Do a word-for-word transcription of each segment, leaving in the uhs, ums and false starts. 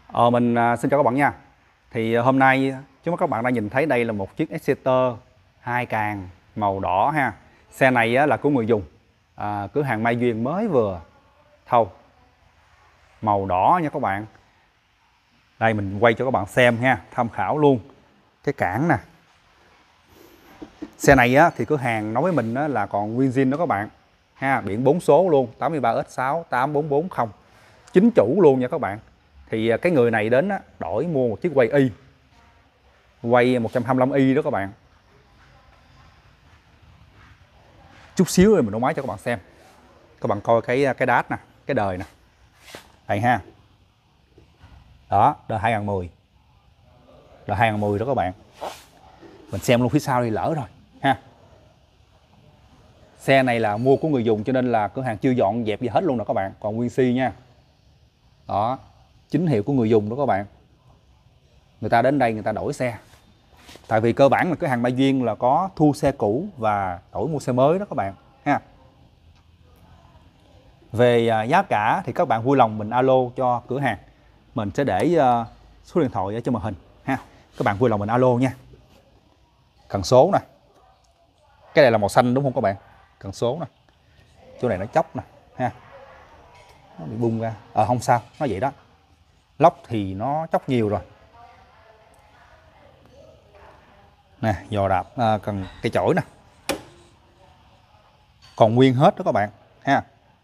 Ờ, mình à, xin chào các bạn nha. Thì à, hôm nay chúng các bạn đã nhìn thấy đây là một chiếc Exciter hai càng màu đỏ ha. Xe này á, là của người dùng, à, cửa hàng Mai Duyên mới vừa thâu, màu đỏ nha các bạn. Đây mình quay cho các bạn xem ha, tham khảo luôn cái cản nè. Xe này á, thì cửa hàng nói với mình á, là còn nguyên zin đó các bạn ha, biển bốn số luôn, tám mươi ba S sáu tám bốn bốn không, chính chủ luôn nha các bạn. Thì cái người này đến á, đổi mua một chiếc quay y, quay một trăm hai mươi lăm i đó các bạn. Chút xíu rồi mình nổ máy cho các bạn xem. Các bạn coi cái cái đát nè, cái đời nè, đây ha. Đó, đời hai không một không, đời hai không một không đó các bạn. Mình xem luôn phía sau đi lỡ rồi ha. Xe này là mua của người dùng cho nên là cửa hàng chưa dọn dẹp gì hết luôn nè các bạn, còn nguyên si nha. Đó, chính hiệu của người dùng đó các bạn. Người ta đến đây người ta đổi xe. Tại vì cơ bản là cửa hàng Mai Duyên là có thu xe cũ và đổi mua xe mới đó các bạn ha. Về giá cả thì các bạn vui lòng mình alo cho cửa hàng. Mình sẽ để số điện thoại ở trên màn hình ha. Các bạn vui lòng mình alo nha. Cần số nè. Cái này là màu xanh đúng không các bạn? Cần số nè. Chỗ này nó chóc nè ha. Nó bị bung ra. Ờ không sao, nó vậy đó. Lốc thì nó chóc nhiều rồi. Nè, giò đạp à, cần cây chổi nè. Còn nguyên hết đó các bạn ha.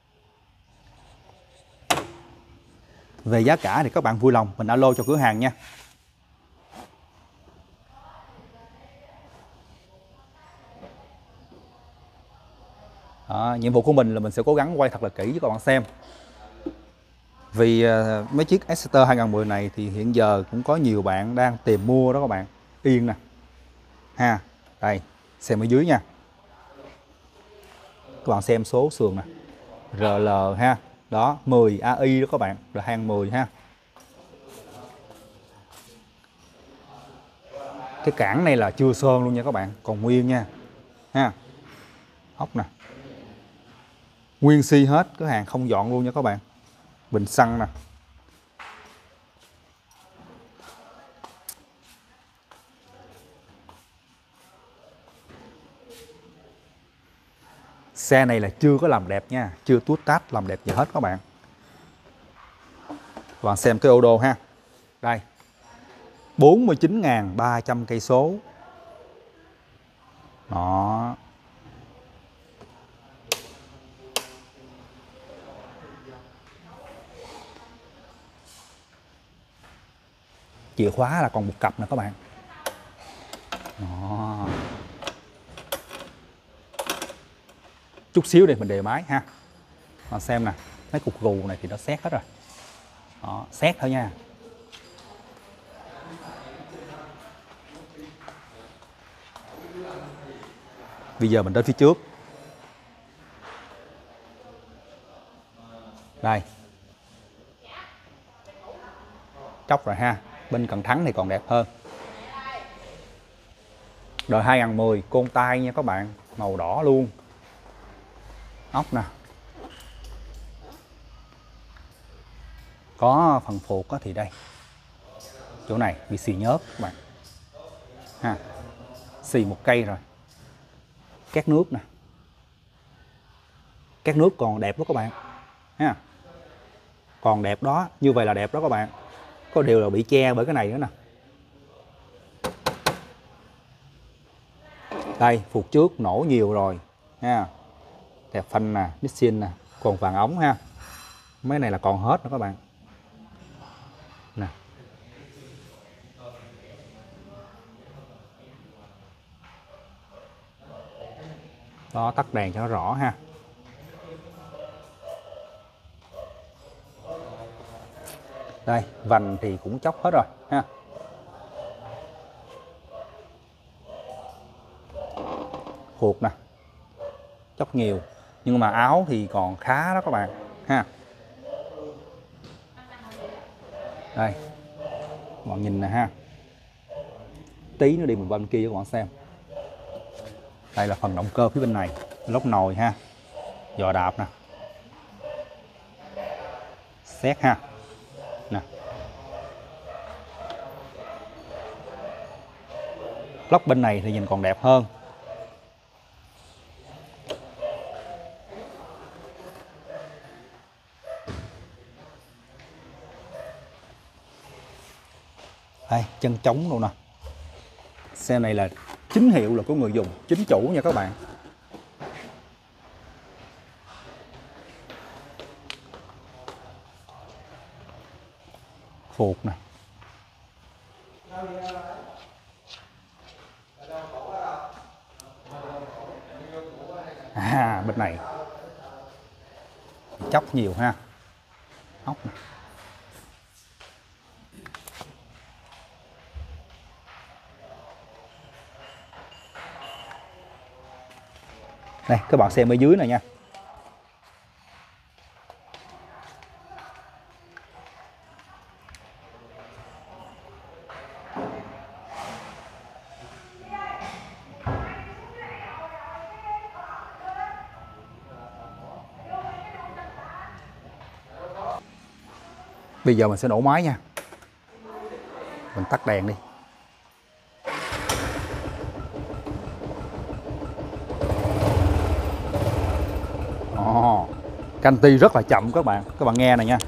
Về giá cả thì các bạn vui lòng mình alo cho cửa hàng nha. Đó, nhiệm vụ của mình là mình sẽ cố gắng quay thật là kỹ cho các bạn xem. Vì uh, mấy chiếc Exciter hai không một không này thì hiện giờ cũng có nhiều bạn đang tìm mua đó các bạn. Yên nè ha, đây xem ở dưới nha, các bạn xem số sườn nè, rờ lờ ha, đó mười a i đó các bạn, là hàng mười ha. Cái cản này là chưa sơn luôn nha các bạn, còn nguyên nha ha. Ốc nè, nguyên si hết, cửa hàng không dọn luôn nha các bạn. Bình xăng nè, xe này là chưa có làm đẹp nha, chưa tuốt tát làm đẹp gì hết các bạn. Các bạn xem cái ô đô ha. Đây. bốn mươi chín nghìn ba trăm cây số. Đó. Chìa khóa là còn một cặp nè các bạn. Đó. Chút xíu để mình đề máy ha. Bạn xem nè, mấy cục gù này thì nó xét hết rồi. Đó, xét thôi nha. Bây giờ mình đến phía trước. Đây. Chóc rồi ha. Bên cần thắng thì còn đẹp hơn. Đời hai không một không, côn tay nha các bạn, màu đỏ luôn. Ốc nè. Có phần phuộc thì đây. Chỗ này bị xì nhớt các bạn. Ha. Xì một cây rồi. Két nước nè. Két nước còn đẹp đó các bạn. Ha. Còn đẹp đó, như vậy là đẹp đó các bạn. Có điều là bị che bởi cái này nữa nè. Đây, phuộc trước nổ nhiều rồi ha. Tẹp phanh nè, mixin nè, còn vàng ống ha. Mấy này là còn hết nữa các bạn. Nè. Đó, tắt đèn cho nó rõ ha. Đây, vành thì cũng chóc hết rồi ha. Phuộc nè, chóc nhiều, nhưng mà áo thì còn khá đó các bạn ha. Đây, các bạn nhìn nè ha. Tí nữa đi mình bên kia cho các bạn xem. Đây là phần động cơ phía bên này, lốc nồi ha, giò đạp nè, xét ha, nè, Lốc bên này thì nhìn còn đẹp hơn. Đây, chân trống luôn nè. Xe này là chính hiệu là của người dùng, chính chủ nha các bạn. Phuộc nè. À, bên này chóc nhiều ha. Ốc nè. Đây, các bạn xem ở dưới này nha. Bây giờ mình sẽ nổ máy nha. Mình tắt đèn đi. Ồ, canh ti rất là chậm các bạn. Các bạn nghe này nha.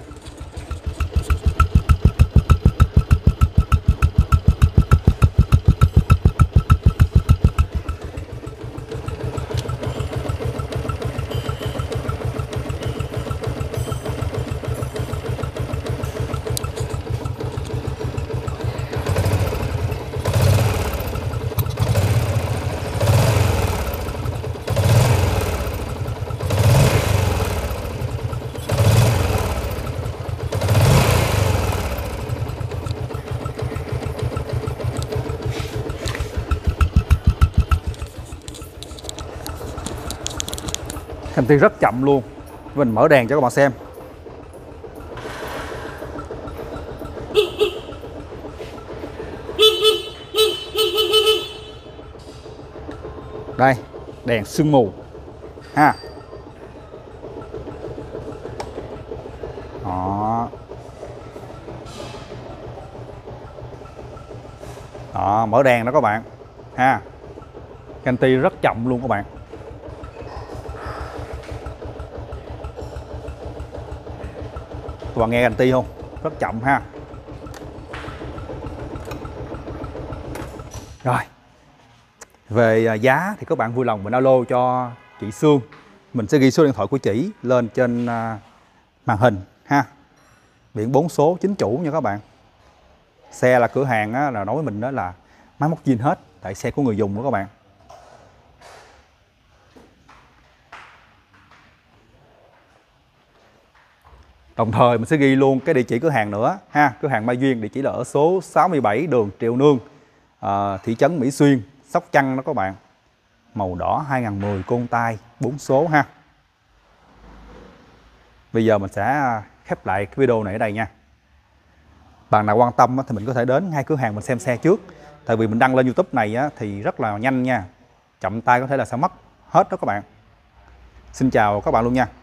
Canh ti rất chậm luôn. Mình mở đèn cho các bạn xem. Đây, đèn sương mù ha. Đó. Đó, mở đèn đó các bạn ha. Canh ti rất chậm luôn các bạn. Các bạn nghe canh ti không? Rất chậm ha. Rồi. Về giá thì các bạn vui lòng mình alo cho chị Sương. Mình sẽ ghi số điện thoại của chị lên trên màn hình ha. Biển bốn số chính chủ nha các bạn. Xe là cửa hàng á, là nói với mình đó là máy móc zin hết, tại xe của người dùng đó các bạn. Đồng thời mình sẽ ghi luôn cái địa chỉ cửa hàng nữa ha. Cửa hàng Mai Duyên, địa chỉ là ở số sáu mươi bảy đường Triệu Nương, à, thị trấn Mỹ Xuyên, Sóc Trăng đó các bạn. Màu đỏ hai nghìn mười Côn Tai bốn số ha. Bây giờ mình sẽ khép lại cái video này ở đây nha. Bạn nào quan tâm thì mình có thể đến ngay cửa hàng mình xem xe trước. Tại vì mình đăng lên YouTube này thì rất là nhanh nha. Chậm tay có thể là sẽ mất hết đó các bạn. Xin chào các bạn luôn nha.